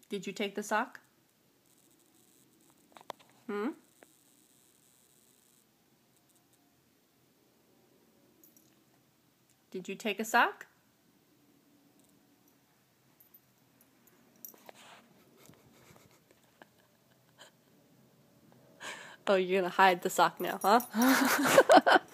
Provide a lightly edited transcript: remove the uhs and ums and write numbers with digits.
Did you take the sock? Did you take a sock? Oh, you're gonna hide the sock now, huh?